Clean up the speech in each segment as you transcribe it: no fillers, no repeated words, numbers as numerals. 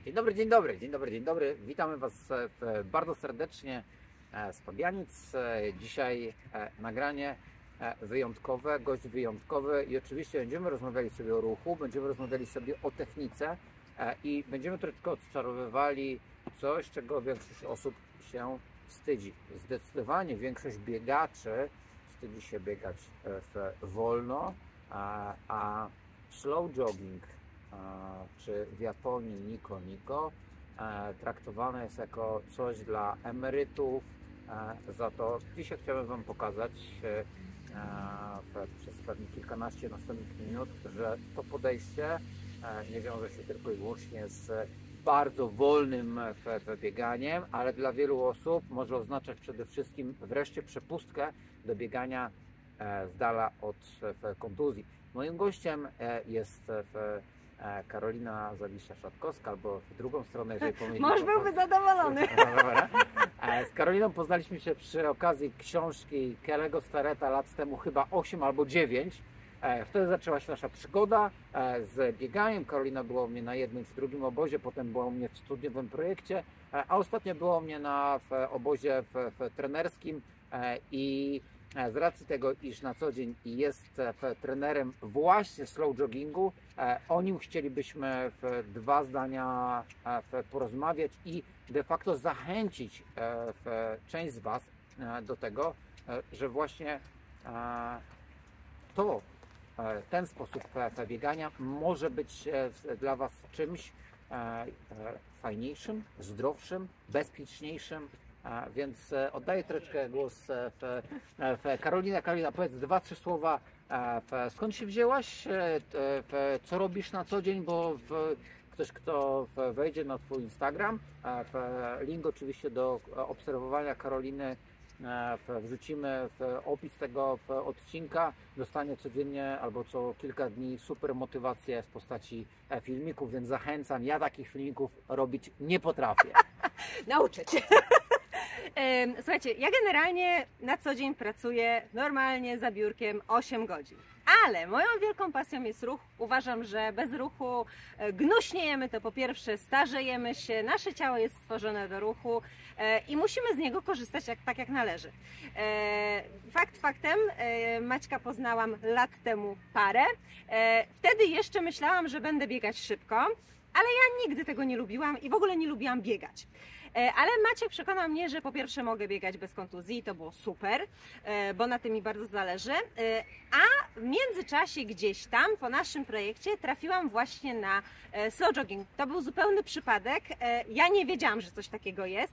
Dzień dobry, dzień dobry, dzień dobry, dzień dobry. Witamy Was bardzo serdecznie z Pabianic. Dzisiaj nagranie wyjątkowe, gość wyjątkowy i oczywiście będziemy rozmawiali sobie o ruchu, będziemy rozmawiali sobie o technice i będziemy troszeczkę odczarowywali coś, czego większość osób się wstydzi. Zdecydowanie większość biegaczy wstydzi się biegać wolno, a slow jogging czy w Japonii Niko traktowane jest jako coś dla emerytów. Za to dzisiaj chciałbym Wam pokazać przez pewnie kilkanaście następnych minut, że to podejście nie wiąże się tylko i wyłącznie z bardzo wolnym bieganiem, ale dla wielu osób może oznaczać przede wszystkim wreszcie przepustkę do biegania z dala od kontuzji. Moim gościem jest Karolina Zawisza-Szatkowska, albo w drugą stronę, jeżeli pomyliłem. Mąż byłby zadowolony. Z Karoliną poznaliśmy się przy okazji książki Kelly'ego Starretta lat temu, chyba 8 albo 9. Wtedy zaczęła się nasza przygoda z bieganiem. Karolina była u mnie na jednym czy drugim obozie, potem była u mnie w studiowym projekcie, a ostatnio była u mnie na obozie trenerskim i z racji tego, iż na co dzień jest trenerem właśnie slow joggingu, o nim chcielibyśmy dwa zdania porozmawiać i de facto zachęcić część z Was do tego, że właśnie ten sposób biegania może być dla Was czymś fajniejszym, zdrowszym, bezpieczniejszym. Więc oddaję troszeczkę głos Karolina. Karolina, powiedz 2-3 słowa. Skąd się wzięłaś? Co robisz na co dzień? Bo ktoś, kto wejdzie na Twój Instagram, link oczywiście do obserwowania Karoliny wrzucimy w opis tego odcinka. Dostanie codziennie albo co kilka dni super motywację w postaci filmików, więc zachęcam. Ja takich filmików robić nie potrafię. Nauczę Cię. Słuchajcie, ja generalnie na co dzień pracuję normalnie za biurkiem 8 godzin. Ale moją wielką pasją jest ruch. Uważam, że bez ruchu gnuśniejemy, to po pierwsze starzejemy się, nasze ciało jest stworzone do ruchu i musimy z niego korzystać tak jak należy. Fakt faktem, Maćka poznałam lat temu parę. Wtedy jeszcze myślałam, że będę biegać szybko, ale ja nigdy tego nie lubiłam i w ogóle nie lubiłam biegać. Ale Maciek przekonał mnie, że po pierwsze mogę biegać bez kontuzji i to było super, bo na tym mi bardzo zależy, a w międzyczasie gdzieś tam po naszym projekcie trafiłam właśnie na slow jogging. To był zupełny przypadek, ja nie wiedziałam, że coś takiego jest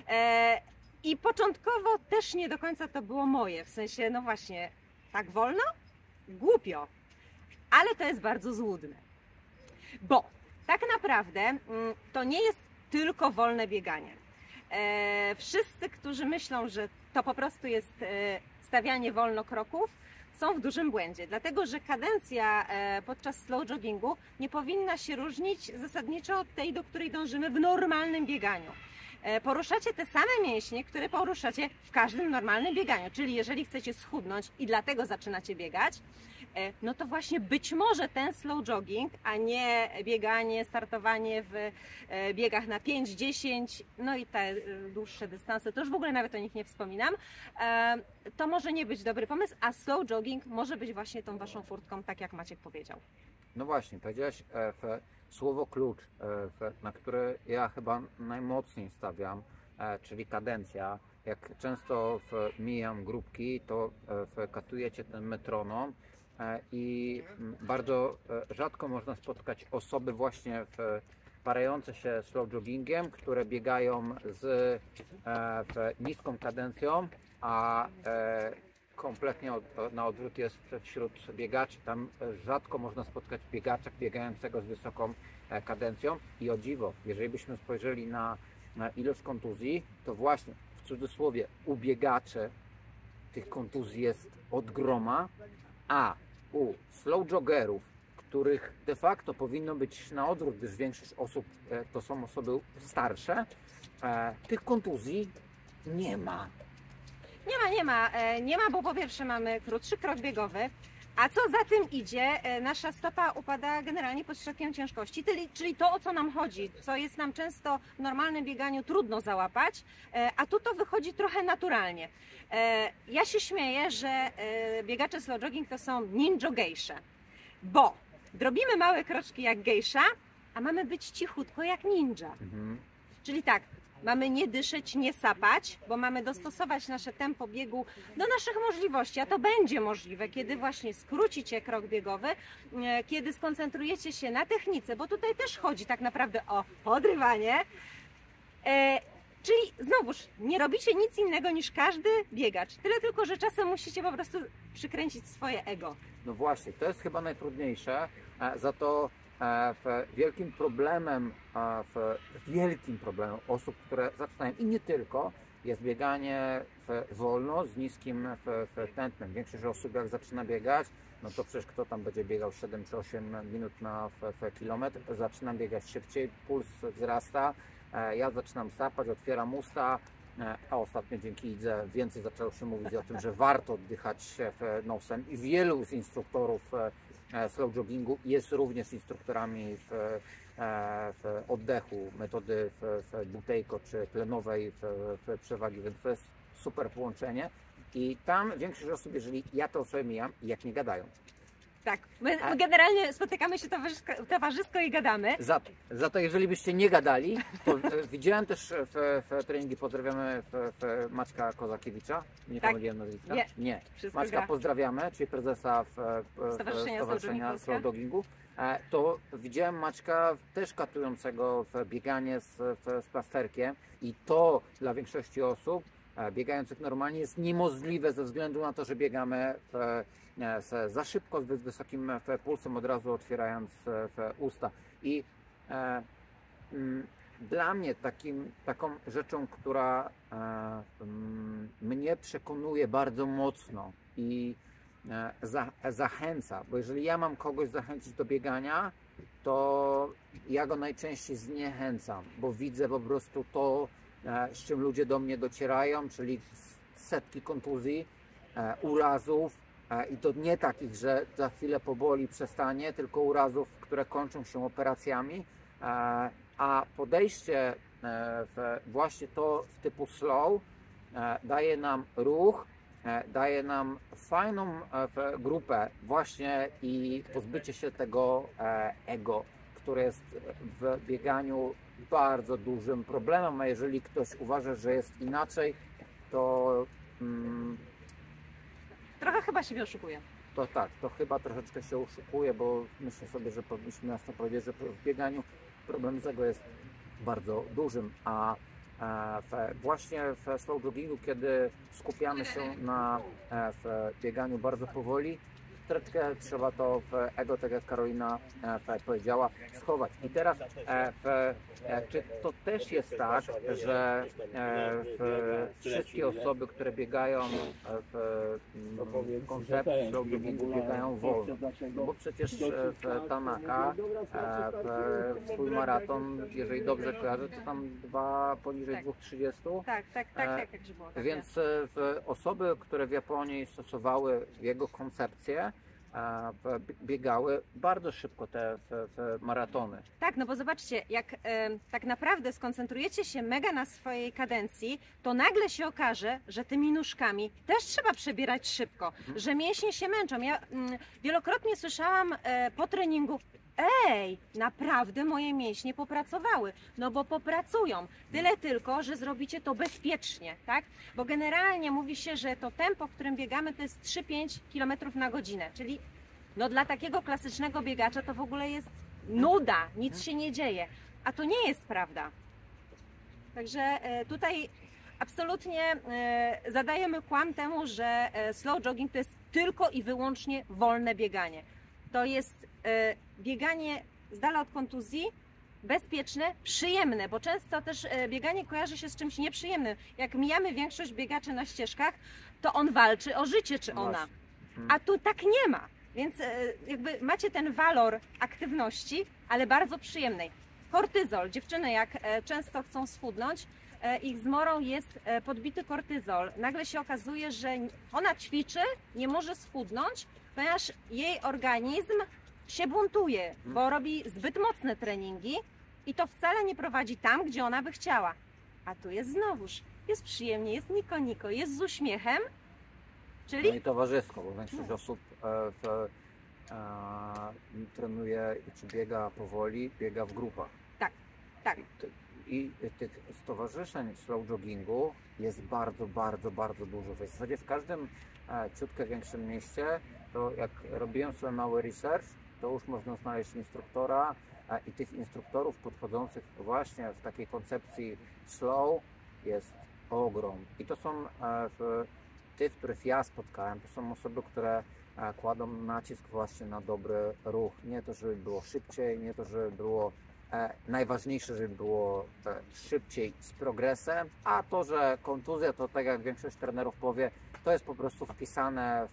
i początkowo też nie do końca to było moje, w sensie no właśnie tak wolno? Głupio, ale to jest bardzo złudne, bo tak naprawdę to nie jest tylko wolne bieganie. Wszyscy, którzy myślą, że to po prostu jest stawianie wolno kroków, są w dużym błędzie, dlatego że kadencja podczas slow joggingu nie powinna się różnić zasadniczo od tej, do której dążymy w normalnym bieganiu. Poruszacie te same mięśnie, które poruszacie w każdym normalnym bieganiu, czyli jeżeli chcecie schudnąć i dlatego zaczynacie biegać, no to właśnie być może ten slow jogging, a nie bieganie, startowanie w biegach na 5, 10, no i te dłuższe dystanse, to już w ogóle nawet o nich nie wspominam, to może nie być dobry pomysł, a slow jogging może być właśnie tą Waszą furtką, tak jak Maciek powiedział. No właśnie, powiedziałaś słowo klucz, na które ja chyba najmocniej stawiam, czyli kadencja. Jak często mijam grupki, to katujecie ten metronom i bardzo rzadko można spotkać osoby właśnie parające się slow joggingiem, które biegają z niską kadencją, a kompletnie na odwrót jest wśród biegaczy. Tam rzadko można spotkać biegacza biegającego z wysoką kadencją i o dziwo, jeżeli byśmy spojrzeli na ilość kontuzji, to właśnie w cudzysłowie u biegaczy tych kontuzji jest od groma, a u slow joggerów, których de facto powinno być na odwrót, gdyż większość osób to są osoby starsze, tych kontuzji nie ma. Nie ma, bo po pierwsze mamy krótszy krok biegowy, A co za tym idzie, nasza stopa upada generalnie pod środkiem ciężkości, czyli to, o co nam chodzi, co jest nam często w normalnym bieganiu trudno załapać, a tu to wychodzi trochę naturalnie. Ja się śmieję, że biegacze slow jogging to są ninja gejsze, bo drobimy małe kroczki jak gejsza, a mamy być cichutko jak ninja. Czyli tak, mamy nie dyszeć, nie sapać, bo mamy dostosować nasze tempo biegu do naszych możliwości, a to będzie możliwe, kiedy właśnie skrócicie krok biegowy, kiedy skoncentrujecie się na technice, bo tutaj też chodzi tak naprawdę o podrywanie, czyli znowuż nie robicie nic innego niż każdy biegacz, tyle tylko, że czasem musicie po prostu przykręcić swoje ego. No właśnie, to jest chyba najtrudniejsze, za to wielkim problemem osób, które zaczynają i nie tylko, jest bieganie wolno z niskim tętnem. Większość osób jak zaczyna biegać, no to przecież kto tam będzie biegał 7 czy 8 minut na kilometr, zaczynam biegać szybciej, puls wzrasta, ja zaczynam sapać, otwieram usta, a ostatnio dzięki Idze więcej zaczęło się mówić o tym, że warto oddychać nosem i wielu z instruktorów slow joggingu jest również instruktorami w oddechu, metody Buteyko czy tlenowej przewagi, więc to jest super połączenie i tam większość osób, jeżeli ja to sobie mijam, jak nie gadają. Tak, my generalnie spotykamy się towarzysko i gadamy. Za to jeżeli byście nie gadali, to widziałem też w treningi, pozdrawiamy Maćka Kozakiewicza, nie tak. Pomyliłem nazwiska? Nie. Maćka gra. Pozdrawiamy, czyli prezesa Stowarzyszenia Slow Joggingu. To widziałem Maćka też katującego w bieganie z plasterkiem i to dla większości osób biegających normalnie jest niemożliwe ze względu na to, że biegamy za szybko, z wysokim pulsem, od razu otwierając usta. I dla mnie taką rzeczą, która mnie przekonuje bardzo mocno i zachęca, bo jeżeli ja mam kogoś zachęcić do biegania, to ja go najczęściej zniechęcam, bo widzę po prostu to, z czym ludzie do mnie docierają, czyli setki kontuzji, urazów i to nie takich, że za chwilę poboli, przestanie, tylko urazów, które kończą się operacjami, a podejście właśnie to w typu slow daje nam ruch, daje nam fajną grupę właśnie i pozbycie się tego ego, które jest w bieganiu bardzo dużym problemem, a jeżeli ktoś uważa, że jest inaczej, to trochę chyba siebie oszukuje. To tak, to chyba troszeczkę się oszukuje, bo myślę sobie, że powinniśmy jasno powiedzieć, że w bieganiu problem z ego jest bardzo dużym, a właśnie w slow joggingu, kiedy skupiamy się na bieganiu bardzo powoli, troszeczkę trzeba to w ego, tak jak Karolina powiedziała, schować. I teraz, czy to też jest tak, że wszystkie osoby, które biegają w koncepcji slow joggingu, biegają wolno? Bo przecież w Tanaka swój maraton, jeżeli dobrze kojarzę, to tam poniżej tak. 2:30. Tak, że było. Tak więc osoby, które w Japonii stosowały jego koncepcję, biegały bardzo szybko te maratony. Tak, no bo zobaczcie, jak tak naprawdę skoncentrujecie się mega na swojej kadencji, to nagle się okaże, że tymi nóżkami też trzeba przebierać szybko, że mięśnie się męczą. Ja wielokrotnie słyszałam po treningu: ej, naprawdę moje mięśnie popracowały, no bo popracują, tyle tylko, że zrobicie to bezpiecznie, tak? Bo generalnie mówi się, że to tempo, w którym biegamy, to jest 3-5 km na godzinę, czyli no dla takiego klasycznego biegacza to w ogóle jest nuda, nic się nie dzieje, a to nie jest prawda. Także tutaj absolutnie zadajemy kłam temu, że slow jogging to jest tylko i wyłącznie wolne bieganie. To jest bieganie z dala od kontuzji, bezpieczne, przyjemne, bo często też bieganie kojarzy się z czymś nieprzyjemnym. Jak mijamy większość biegaczy na ścieżkach, to on walczy o życie, czy ona. A tu tak nie ma. Więc jakby macie ten walor aktywności, ale bardzo przyjemnej. Kortyzol. Dziewczyny jak często chcą schudnąć, ich zmorą jest podbity kortyzol. Nagle się okazuje, że ona ćwiczy, nie może schudnąć, ponieważ jej organizm się buntuje, bo robi zbyt mocne treningi i to wcale nie prowadzi tam, gdzie ona by chciała. A tu jest znowuż, jest przyjemnie, jest niko, jest z uśmiechem, czyli... No i towarzysko, bo większość osób trenuje czy biega powoli, biega w grupach. Tak, tak. I tych stowarzyszeń slow joggingu jest bardzo dużo. W zasadzie w każdym ciutkę większym mieście, to jak robiłem sobie mały research, to już można znaleźć instruktora i tych instruktorów podchodzących właśnie w takiej koncepcji slow jest ogrom. I to są tych, których ja spotkałem, to są osoby, które kładą nacisk właśnie na dobry ruch. Nie to, żeby było szybciej, nie to, żeby było najważniejsze, żeby było szybciej z progresem, a to, że kontuzja, to tak jak większość trenerów powie, to jest po prostu wpisane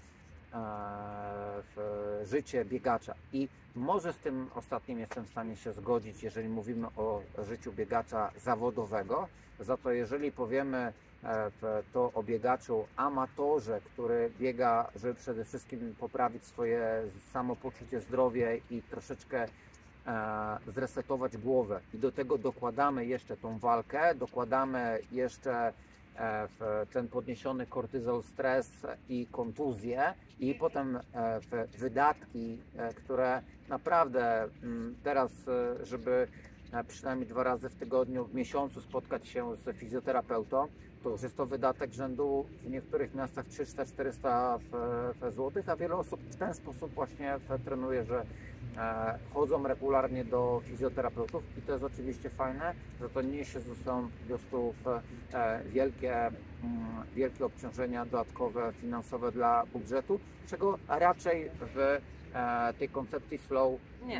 w życie biegacza. I może z tym ostatnim jestem w stanie się zgodzić, jeżeli mówimy o życiu biegacza zawodowego. Za to jeżeli powiemy to o biegaczu amatorze, który biega, żeby przede wszystkim poprawić swoje samopoczucie, zdrowie i troszeczkę zresetować głowę i do tego dokładamy jeszcze tą walkę, dokładamy jeszcze ten podniesiony kortyzol, stres i kontuzję i potem wydatki, które naprawdę teraz, żeby przynajmniej 2 razy w tygodniu, w miesiącu spotkać się z fizjoterapeutą, to już jest to wydatek rzędu w niektórych miastach 300-400 zł, a wiele osób w ten sposób właśnie trenuje, że chodzą regularnie do fizjoterapeutów i to jest oczywiście fajne, że to niesie ze sobą po prostu wielkie obciążenia dodatkowe, finansowe dla budżetu, czego raczej w tej koncepcji slow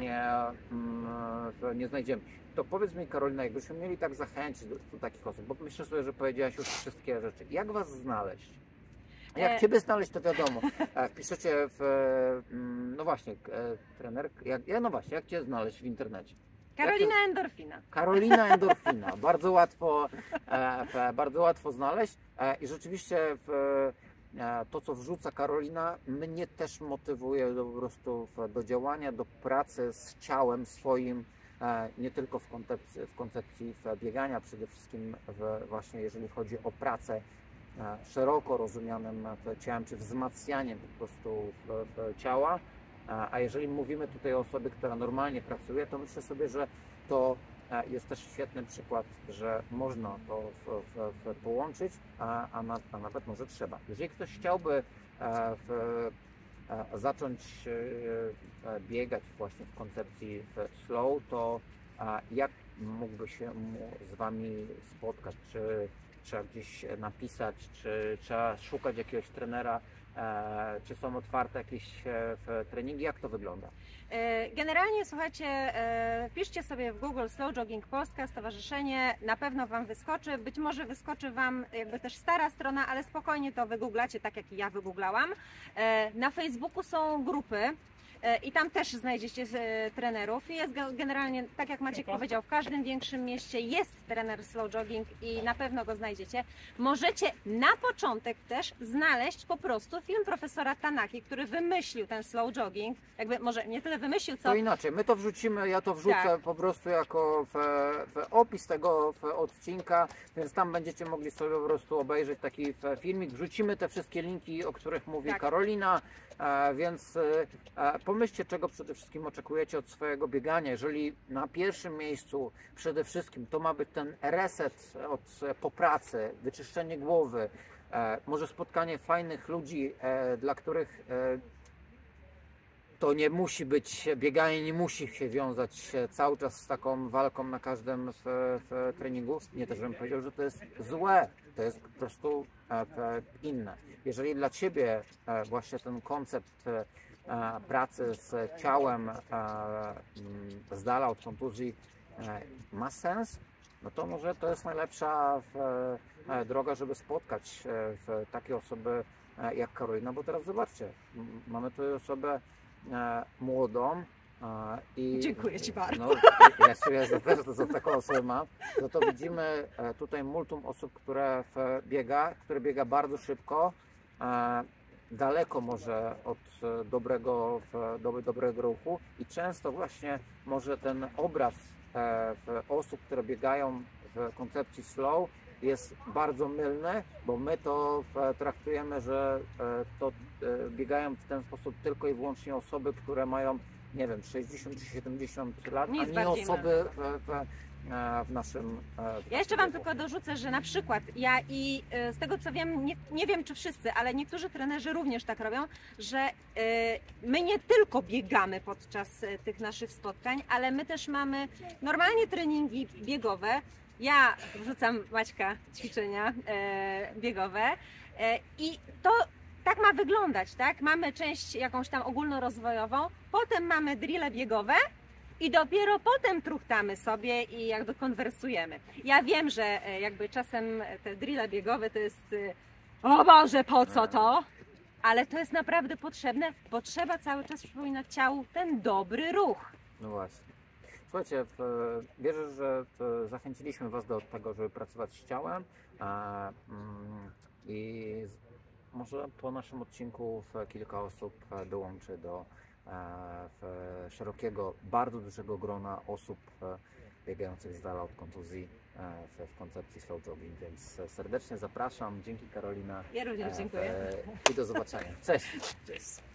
nie znajdziemy. To powiedz mi, Karolina, jakbyśmy mieli tak zachęcić do takich osób, bo myślę sobie, że powiedziałaś już wszystkie rzeczy. Jak Was znaleźć? Jak Ciebie znaleźć, to wiadomo. Piszecie no właśnie, trener, no właśnie, jak Cię znaleźć w internecie? Karolina Endorfina. Karolina Endorfina. Bardzo łatwo znaleźć i rzeczywiście to, co wrzuca Karolina, mnie też motywuje po prostu do działania, do pracy z ciałem swoim, nie tylko w koncepcji biegania, przede wszystkim właśnie jeżeli chodzi o pracę szeroko rozumianym ciałem, czy wzmacnianiem po prostu ciała. A jeżeli mówimy tutaj o osobie, która normalnie pracuje, to myślę sobie, że to jest też świetny przykład, że można to połączyć, a nawet może trzeba. Jeżeli ktoś chciałby zacząć biegać właśnie w koncepcji slow, to jak mógłby się z Wami spotkać? Czy trzeba gdzieś napisać, czy trzeba szukać jakiegoś trenera, czy są otwarte jakieś treningi? Jak to wygląda? Generalnie, słuchajcie, wpiszcie sobie w Google Slow Jogging Polska, stowarzyszenie, na pewno Wam wyskoczy, być może wyskoczy Wam jakby też stara strona, ale spokojnie to wygooglacie, tak jak ja wygooglałam. Na Facebooku są grupy i tam też znajdziecie trenerów. Jest generalnie, tak jak Maciek powiedział, w każdym większym mieście jest trener slow jogging i na pewno go znajdziecie. Możecie na początek też znaleźć po prostu film profesora Tanaki, który wymyślił ten slow jogging. Jakby może nie tyle wymyślił, co... To inaczej, my to wrzucimy, ja to wrzucę po prostu jako w opis tego odcinka, więc tam będziecie mogli sobie po prostu obejrzeć taki filmik. Wrzucimy te wszystkie linki, o których mówi Karolina, więc pomyślcie, czego przede wszystkim oczekujecie od swojego biegania. Jeżeli na pierwszym miejscu przede wszystkim to ma być ten reset po pracy, wyczyszczenie głowy, może spotkanie fajnych ludzi, dla których to nie musi być, bieganie nie musi się wiązać cały czas z taką walką na każdym treningu. Nie też bym powiedział, że to jest złe, to jest po prostu inne. Jeżeli dla Ciebie właśnie ten koncept pracy z ciałem z dala od kontuzji ma sens, no to może to jest najlepsza droga, żeby spotkać takie osoby jak Karolina, bo teraz zobaczcie, mamy tu osobę młodą i... Dziękuję Ci bardzo. No, ja się też za taką osobę mam, no to widzimy tutaj multum osób, które biega bardzo szybko daleko może od dobrego ruchu i często właśnie może ten obraz osób, które biegają w koncepcji slow jest bardzo mylny, bo my to traktujemy, że to biegają w ten sposób tylko i wyłącznie osoby, które mają, nie wiem, 60 czy 70 lat, Nic a nie bardziej osoby w naszym... Ja jeszcze Wam tylko dorzucę, że na przykład ja i z tego co wiem, nie wiem czy wszyscy, ale niektórzy trenerzy również tak robią, że my nie tylko biegamy podczas tych naszych spotkań, ale my też mamy normalnie treningi biegowe. Ja wrzucam Maćka ćwiczenia biegowe i to tak ma wyglądać, tak? Mamy część jakąś tam ogólnorozwojową, potem mamy drille biegowe i dopiero potem truchtamy sobie i jakby konwersujemy. Ja wiem, że jakby czasem te drille biegowe to jest o Boże, po co to? Ale to jest naprawdę potrzebne, bo trzeba cały czas przypominać ciału ten dobry ruch. No właśnie. Słuchajcie, wierzę, że zachęciliśmy Was do tego, żeby pracować z ciałem i może po naszym odcinku kilka osób dołączy do szerokiego, bardzo dużego grona osób biegających z dala od kontuzji w koncepcji slow jogging, więc serdecznie zapraszam. Dzięki Karolina. Ja również dziękuję. I do zobaczenia. Cześć. Cześć.